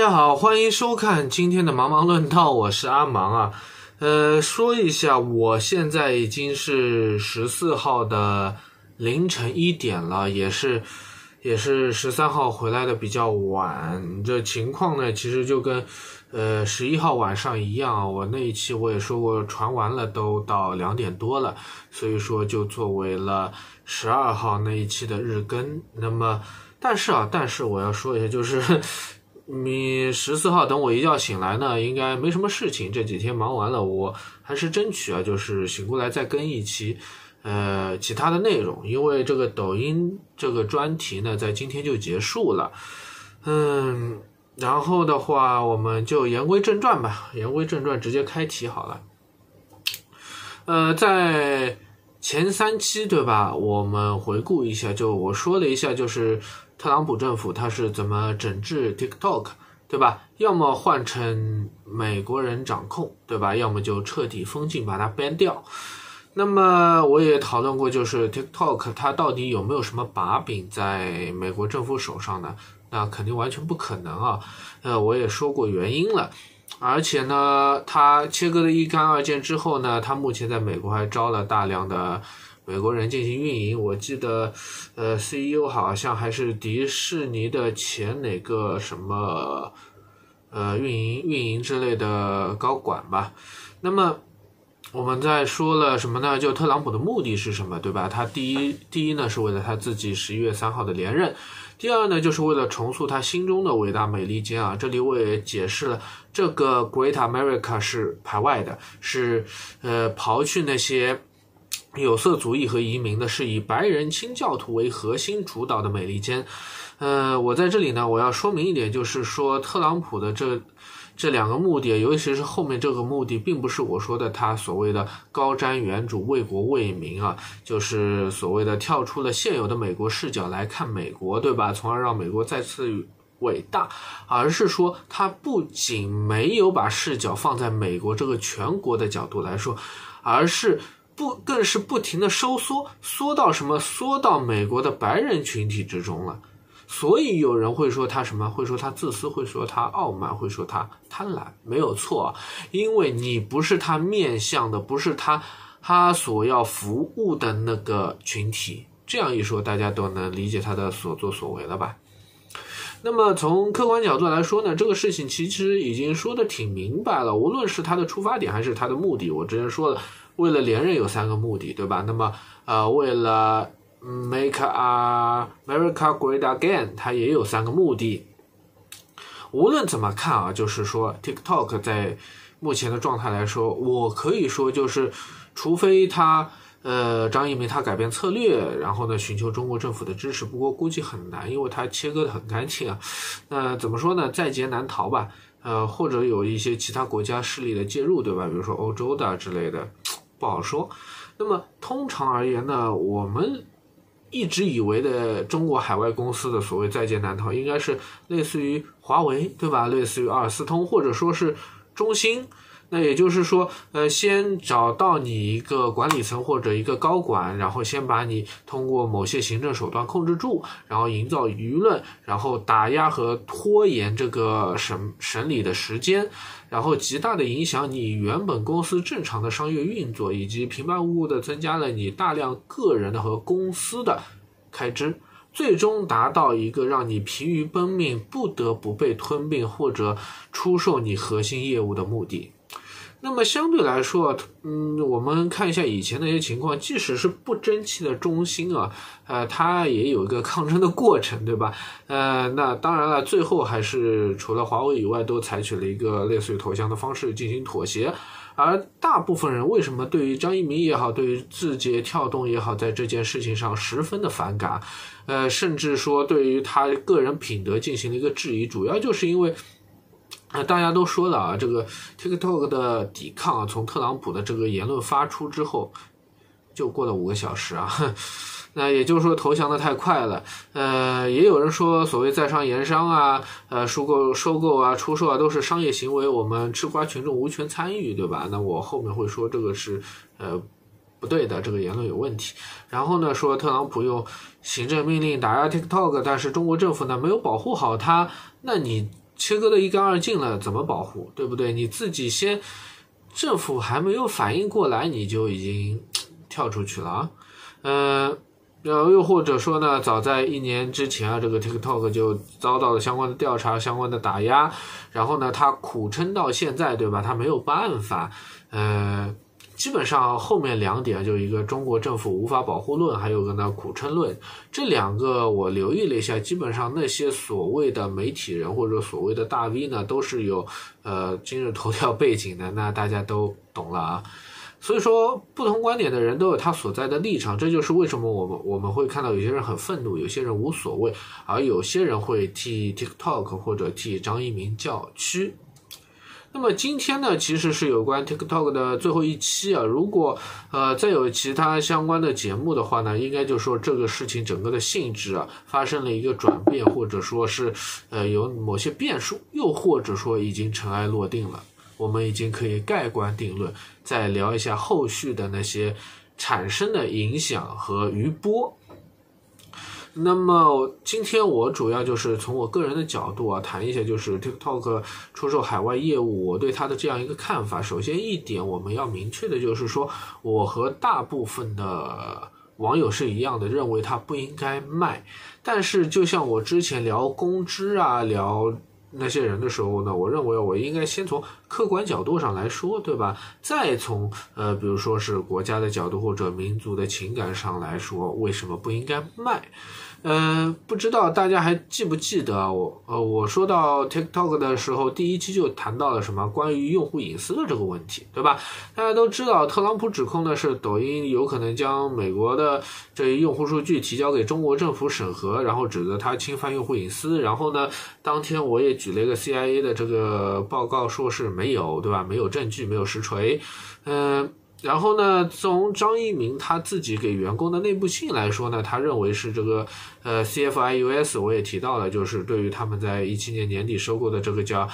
家好，欢迎收看今天的茫茫论道，我是阿芒啊。说一下，我现在已经是14号的凌晨1点了，也是13号回来的比较晚。这情况呢，其实就跟11号晚上一样啊。我那一期我也说过，传完了都到2点多了，所以说就作为了12号那一期的日更。那么，但是我要说一下，就是你14号等我一觉醒来呢，应该没什么事情。这几天忙完了，我还是争取就是醒过来再更一期其他的内容，因为这个抖音这个专题呢，在今天就结束了。然后的话，我们就言归正传吧，直接开题好了。在前3期对吧，我们回顾一下，就我说了一下，就是特朗普政府他是怎么整治 TikTok 对吧，要么换成美国人掌控对吧，要么就彻底封禁把它 ban 掉。那么我也讨论过，就是 TikTok 它到底有没有什么把柄在美国政府手上呢？那肯定完全不可能啊。我也说过原因了，而且呢，它切割的一干二净之后呢，它目前在美国还招了大量的美国人进行运营。我记得CEO 好像还是迪士尼的前哪个什么运营之类的高管吧。那么我们在说了什么呢？就特朗普的目的是什么，对吧？他第一呢是为了他自己11月3号的连任，第二呢就是为了重塑他心中的伟大美利坚啊。这里我也解释了，这个 Great America 是排外的，是刨去那些有色主义和移民的，是以白人清教徒为核心主导的美利坚。我在这里呢，我要说明一点，就是说特朗普的这两个目的，尤其是后面这个目的，并不是我说的他所谓的高瞻远瞩、为国为民啊，就是所谓的跳出了现有的美国视角来看美国，对吧？从而让美国再次伟大，而是说他不仅没有把视角放在美国这个全国的角度来说，而是更是不停的缩到什么？缩到美国的白人群体之中了。所以有人会说他什么？会说他自私，会说他傲慢，会说他贪婪，没有错，因为你不是他面向的，不是他所要服务的那个群体。这样一说，大家都能理解他的所作所为了吧？那么从客观角度来说呢，这个事情其实已经说得挺明白了，无论是他的出发点还是他的目的，我之前说了，为了连任有3个目的，对吧？那么为了Make America Great Again 它也有3个目的。无论怎么看啊，就是说 TikTok 在目前的状态来说，我可以说就是除非他张一鸣他改变策略，然后呢寻求中国政府的支持，不过估计很难，因为他切割的很干净啊。那怎么说呢，在劫难逃吧，或者有一些其他国家势力的介入，对吧？比如说欧洲的之类的，不好说。那么通常而言呢，我们一直以为的中国海外公司的所谓在劫难逃，应该是类似于华为，对吧？类似于阿尔斯通，或者说是中兴。那也就是说，先找到你一个管理层或者一个高管，然后先把你通过某些行政手段控制住，然后营造舆论，然后打压和拖延这个审理的时间，然后极大的影响你原本公司正常的商业运作，以及平白无故的增加了你大量个人的和公司的开支，最终达到一个让你疲于奔命，不得不被吞并或者出售你核心业务的目的。那么相对来说，我们看一下以前的一些情况，即使是不争气的中兴啊，它也有一个抗争的过程，对吧？那当然了，最后还是除了华为以外，都采取了一个类似于投降的方式进行妥协。而大部分人为什么对于张一鸣也好，对于字节跳动也好，在这件事情上十分的反感，甚至说对于他个人品德进行了一个质疑，主要就是因为大家都说了啊，这个 TikTok 的抵抗啊，从特朗普的这个言论发出之后，就过了5个小时啊。那也就是说投降的太快了。也有人说所谓在商言商啊，收购啊，出售啊，都是商业行为，我们吃瓜群众无权参与，对吧？那我后面会说这个是不对的，这个言论有问题。然后呢，说特朗普用行政命令打压 TikTok， 但是中国政府呢没有保护好它，那你切割的一干二净了，怎么保护，对不对？你自己先，政府还没有反应过来，你就已经跳出去了啊。又或者说呢，早在1年之前啊，这个 TikTok 就遭到了相关的调查、相关的打压，然后呢，他苦撑到现在，对吧？他没有办法，基本上后面2点就一个中国政府无法保护论，还有个呢苦撑论，这2个我留意了一下，基本上那些所谓的媒体人或者所谓的大 V 呢，都是有今日头条背景的，那大家都懂了啊。所以说不同观点的人都有他所在的立场，这就是为什么我们会看到有些人很愤怒，有些人无所谓，而有些人会替 TikTok 或者替张一鸣叫屈。那么今天呢，其实是有关 TikTok 的最后一期啊。如果再有其他相关的节目的话呢，应该就说这个事情整个的性质啊发生了一个转变，或者说是有某些变数，又或者说已经尘埃落定了。我们已经可以盖棺定论，再聊一下后续的那些产生的影响和余波。那么今天我主要就是从我个人的角度啊谈一下，就是 TikTok 出售海外业务，我对它的这样一个看法。首先一点我们要明确的就是说，我和大部分的网友是一样的，认为它不应该卖。但是就像我之前聊公知啊，聊那些人的时候呢，我认为我应该先从客观角度上来说，对吧？再从比如说是国家的角度或者民族的情感上来说，为什么不应该卖？不知道大家还记不记得我说到 TikTok 的时候，第1期就谈到了什么关于用户隐私的这个问题，对吧？大家都知道，特朗普指控的是抖音有可能将美国的这用户数据提交给中国政府审核，然后指责他侵犯用户隐私。然后呢，当天我也举了一个 CIA 的这个报告，说是没有，对吧？没有证据，没有实锤。然后呢，从张一鸣他自己给员工的内部信来说呢，他认为是这个CFIUS， 我也提到了，就是对于他们在17年年底收购的这个叫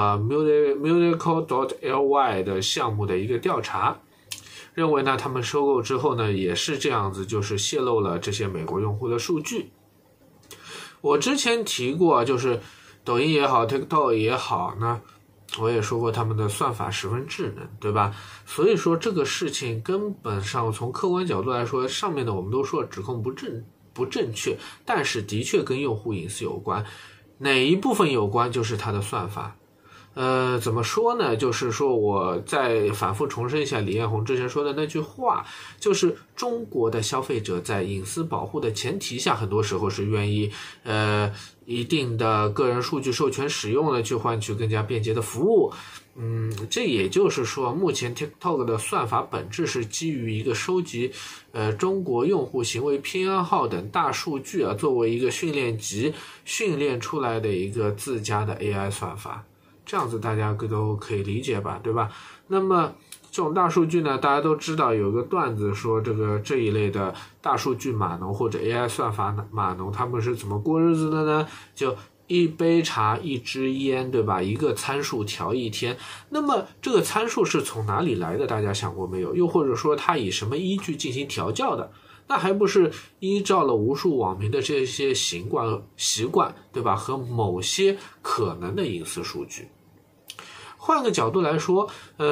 Musical.ly 的项目的一个调查，认为呢他们收购之后呢也是这样子，就是泄露了这些美国用户的数据。我之前提过，就是抖音也好 TikTok 也好呢，我也说过他们的算法十分智能，对吧？所以说这个事情根本上从客观角度来说，上面的我们都说指控不正确，但是的确跟用户隐私有关。哪一部分有关？就是它的算法。怎么说呢？就是说我再反复重申一下李彦宏之前说的那句话，就是中国的消费者在隐私保护的前提下，很多时候是愿意一定的个人数据授权使用了，去换取更加便捷的服务。这也就是说，目前 TikTok 的算法本质是基于一个收集中国用户行为偏好等大数据啊，作为一个训练集训练出来的一个自家的 AI 算法。这样子大家都可以理解吧，对吧？那么这种大数据呢，大家都知道有个段子说，这一类的大数据码农或者 AI 算法码农，他们是怎么过日子的呢？就一杯茶一支烟，对吧？一个参数调一天。那么这个参数是从哪里来的？大家想过没有？又或者说它以什么依据进行调教的？那还不是依照了无数网民的这些习惯，对吧？和某些可能的隐私数据。换个角度来说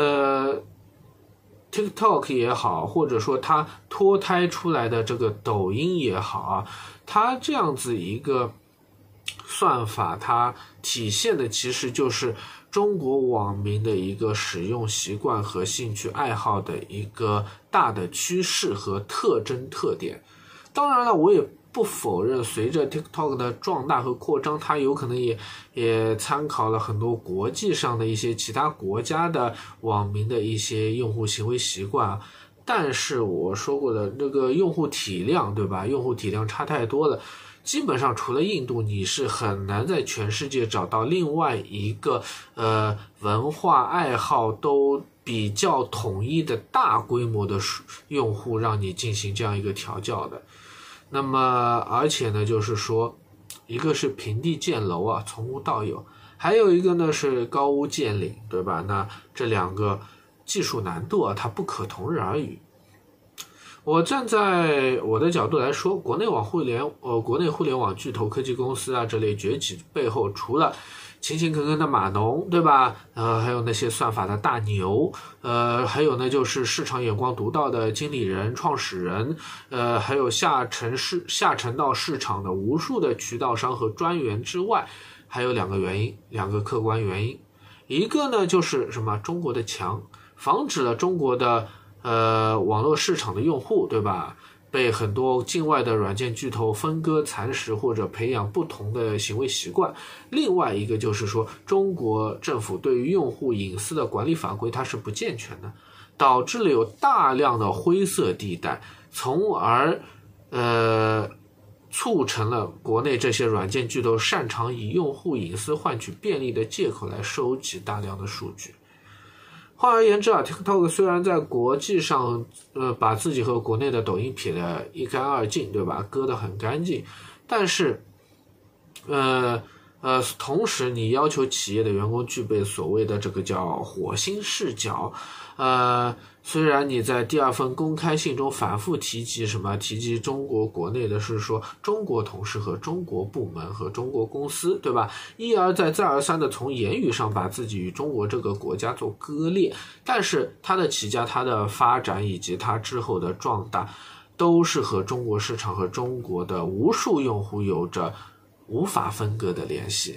TikTok 也好，或者说它脱胎出来的这个抖音也好啊，它这样子一个算法，它体现的其实就是中国网民的一个使用习惯和兴趣爱好的一个大的趋势和特征特点。当然了，我也不否认，随着 TikTok 的壮大和扩张，它有可能也参考了很多国际上的一些其他国家的网民的一些用户行为习惯。但是我说过的这个用户体量，对吧？用户体量差太多了。基本上除了印度，你是很难在全世界找到另外一个文化爱好都比较统一的大规模的用户让你进行这样一个调教的。那么而且呢，就是说一个是平地建楼啊，从无到有，还有一个呢是高屋建瓴，对吧？那这两个技术难度啊，它不可同日而语。我站在我的角度来说，国内互联网巨头科技公司啊这类崛起背后，除了勤勤恳恳的码农，对吧？还有那些算法的大牛，还有呢就是市场眼光独到的经理人、创始人，还有下沉到市场的无数的渠道商和专员之外，还有两个客观原因。一个呢就是什么？中国的强，防止了中国的网络市场的用户，对吧？被很多境外的软件巨头分割蚕食或者培养不同的行为习惯。另外一个就是说，中国政府对于用户隐私的管理法规它是不健全的，导致了有大量的灰色地带，从而促成了国内这些软件巨头擅长以用户隐私换取便利的借口来收集大量的数据。换而言之啊 ，TikTok 虽然在国际上把自己和国内的抖音撇得一干二净，对吧？割得很干净，但是同时你要求企业的员工具备所谓的这个叫火星视角，虽然你在第二份公开信中反复提及中国国内的是说中国同事和中国部门和中国公司，对吧？一而再再而三的从言语上把自己与中国这个国家做割裂，但是它的起家、它的发展以及它之后的壮大，都是和中国市场和中国的无数用户有着无法分割的联系。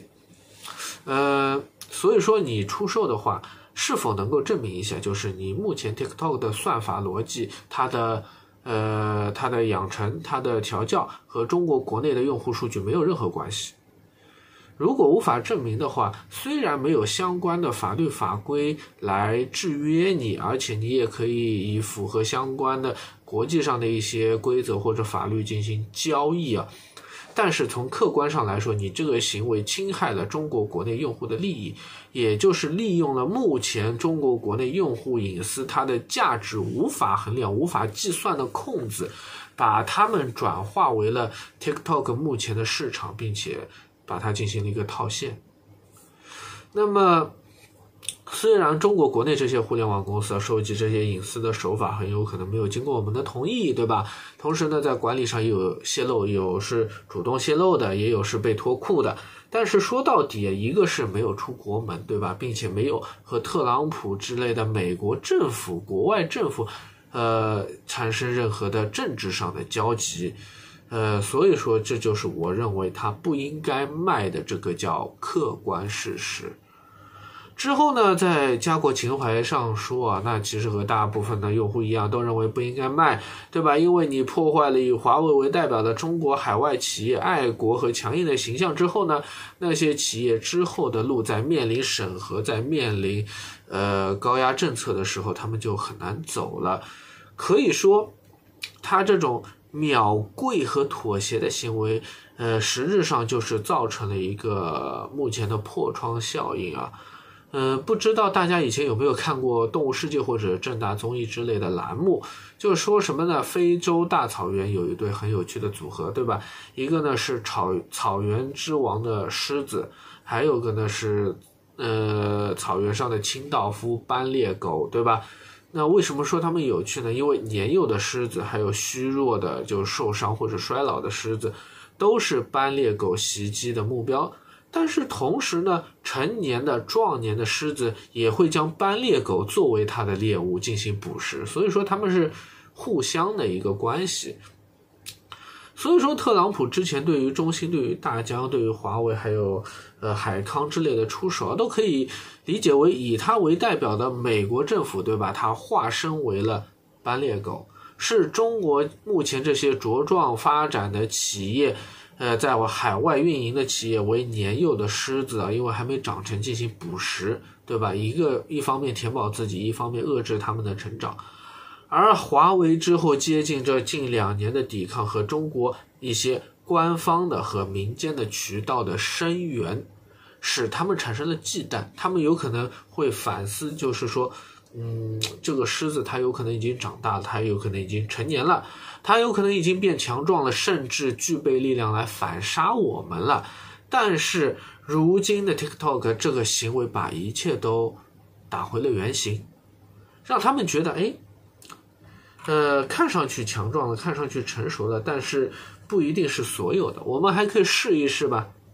所以说你出售的话，是否能够证明一下，就是你目前 TikTok 的算法逻辑，它的养成、它的调教和中国国内的用户数据没有任何关系。如果无法证明的话，虽然没有相关的法律法规来制约你，而且你也可以以符合相关的国际上的一些规则或者法律进行交易啊，但是从客观上来说，你这个行为侵害了中国国内用户的利益，也就是利用了目前中国国内用户隐私它的价值无法衡量、无法计算的空子，把它们转化为了 TikTok 目前的市场，并且把它进行了一个套现。那么虽然中国国内这些互联网公司收集这些隐私的手法很有可能没有经过我们的同意，对吧？同时呢，在管理上也有泄露，有是主动泄露的，也有是被脱裤的。但是说到底，一个是没有出国门，对吧？并且没有和特朗普之类的美国政府、国外政府产生任何的政治上的交集。所以说这就是我认为他不应该卖的这个叫客观事实。之后呢，在家国情怀上说啊，那其实和大部分的用户一样，都认为不应该卖，对吧？因为你破坏了以华为为代表的中国海外企业爱国和强硬的形象之后呢，那些企业之后的路在面临审核，在面临高压政策的时候，他们就很难走了。可以说他这种秒跪和妥协的行为实质上就是造成了一个目前的破窗效应啊。不知道大家以前有没有看过动物世界或者正大综艺之类的栏目，就是说什么呢？非洲大草原有一对很有趣的组合，对吧？一个呢是草原之王的狮子，还有个呢是草原上的清道夫斑鬣狗，对吧？那为什么说他们有趣呢？因为年幼的狮子还有虚弱的就是受伤或者衰老的狮子都是斑鬣狗袭击的目标，但是同时呢，成年的壮年的狮子也会将斑鬣狗作为它的猎物进行捕食，所以说他们是互相的一个关系。所以说特朗普之前对于中兴、对于大疆、对于华为还有海康之类的出手都可以理解为以他为代表的美国政府，对吧？他化身为了斑鬣狗，是中国目前这些茁壮发展的企业在海外运营的企业为年幼的狮子啊，因为还没长成进行捕食，对吧？一方面填饱自己，一方面遏制他们的成长。而华为之后接近这近2年的抵抗和中国一些官方的和民间的渠道的声援，使他们产生了忌惮，他们有可能会反思，就是说这个狮子它有可能已经长大了，它有可能已经成年了，它有可能已经变强壮了，甚至具备力量来反杀我们了。但是如今的 TikTok 这个行为把一切都打回了原形，让他们觉得看上去强壮了，看上去成熟了，但是不一定是所有的，我们还可以试一试吧，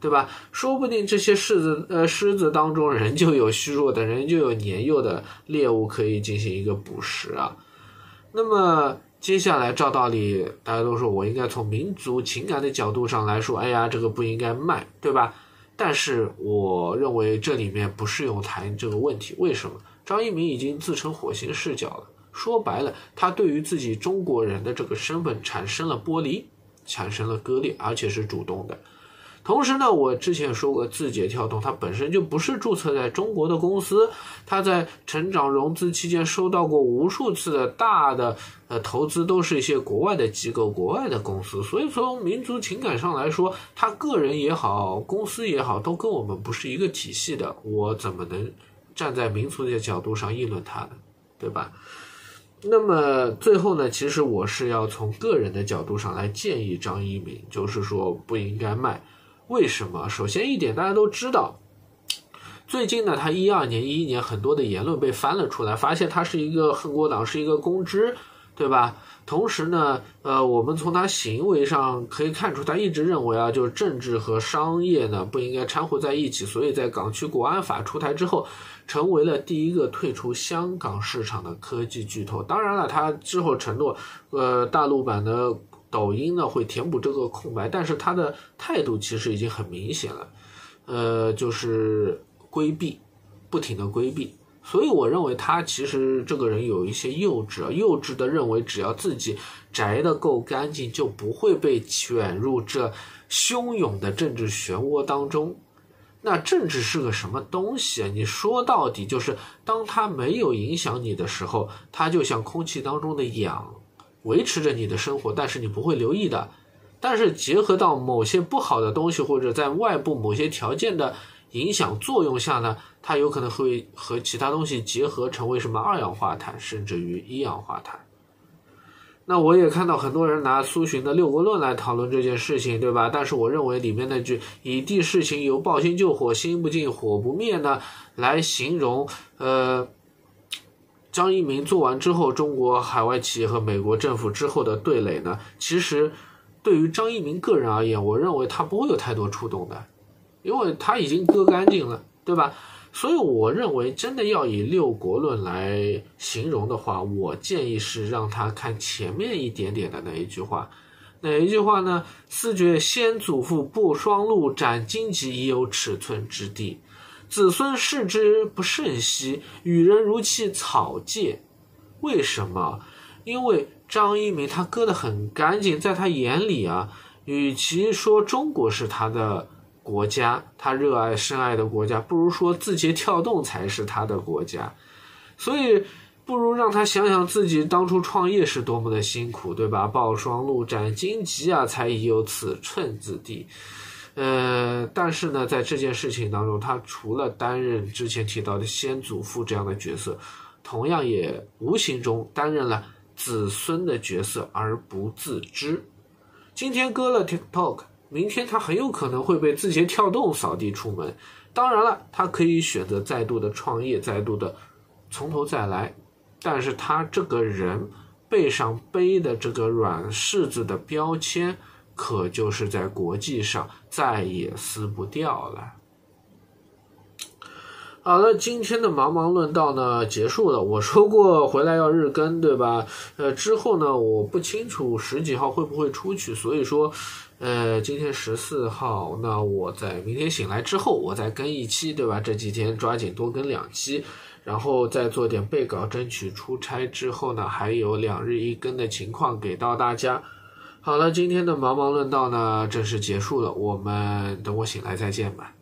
对吧？说不定这些狮子当中人就有虚弱的，人就有年幼的猎物可以进行一个捕食啊。那么接下来照道理大家都说我应该从民族情感的角度上来说，哎呀这个不应该卖，对吧？但是我认为这里面不适用谈这个问题。为什么？张一鸣已经自称火星视角了，说白了他对于自己中国人的这个身份产生了剥离，产生了割裂，而且是主动的。同时呢，我之前说过，字节跳动它本身就不是注册在中国的公司，它在成长融资期间收到过无数次的大的投资，都是一些国外的机构、国外的公司，所以从民族情感上来说，他个人也好，公司也好，都跟我们不是一个体系的，我怎么能站在民族的角度上议论他呢？对吧？那么最后呢，其实我是要从个人的角度上来建议张一鸣，就是说不应该卖。为什么？首先一点大家都知道，最近呢他11年很多的言论被翻了出来，发现他是一个恨国党，是一个公知，对吧？同时呢我们从他行为上可以看出，他一直认为啊，就是政治和商业呢不应该掺和在一起，所以在港区国安法出台之后，成为了第一个退出香港市场的科技巨头。当然了，他之后承诺大陆版的抖音呢会填补这个空白，但是他的态度其实已经很明显了，就是规避，不停的规避。所以我认为他其实这个人有一些幼稚的认为只要自己宅得够干净，就不会被卷入这汹涌的政治漩涡当中。那政治是个什么东西啊？你说到底就是当它没有影响你的时候，它就像空气当中的氧，维持着你的生活，但是你不会留意的。但是结合到某些不好的东西，或者在外部某些条件的影响作用下呢，它有可能会和其他东西结合成为什么二氧化碳，甚至于一氧化碳。那我也看到很多人拿苏洵的六国论来讨论这件事情，对吧？但是我认为里面那句以地事情由抱薪救火，心不静火不灭呢，来形容张一鸣做完之后，中国海外企业和美国政府之后的对垒呢，其实对于张一鸣个人而言，我认为他不会有太多触动的，因为他已经割干净了，对吧？所以我认为真的要以六国论来形容的话，我建议是让他看前面一点点的那一句话。哪一句话呢？思觉先祖父布双陆，斩荆棘已有尺寸之地，子孙视之不甚惜，与人如其草芥。为什么？因为张一鸣他割得很干净，在他眼里啊，与其说中国是他的国家，他热爱深爱的国家，不如说字节跳动才是他的国家。所以不如让他想想自己当初创业是多么的辛苦，对吧？抱双陆斩荆棘啊，才已有此寸之地。但是呢，在这件事情当中，他除了担任之前提到的先祖父这样的角色，同样也无形中担任了子孙的角色而不自知。今天割了 TikTok， 明天他很有可能会被字节跳动扫地出门。当然了，他可以选择再度的创业，再度的从头再来，但是他这个人背上背的这个软柿子的标签，可就是在国际上再也撕不掉了。好了，今天的茫茫论道呢结束了。我说过回来要日更，对吧？之后呢我不清楚10几号会不会出去，所以说今天14号，那我在明天醒来之后我再更一期，对吧？这几天抓紧多更2期，然后再做点备稿，争取出差之后呢还有2日1更的情况给到大家。好了，今天的茫茫论道呢正式结束了，我们等我醒来再见吧。